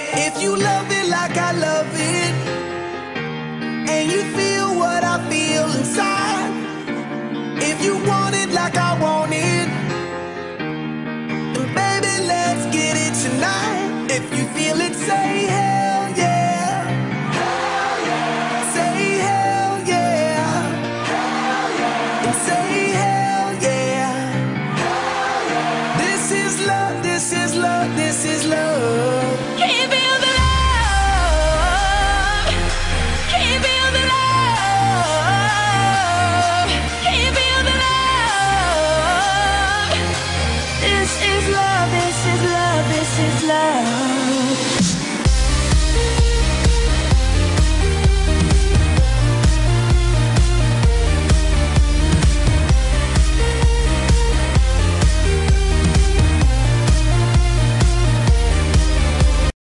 If you love it like I love it, and you feel what I feel inside, if you want it like I want it, then baby, let's get it tonight. If you feel it, say hey.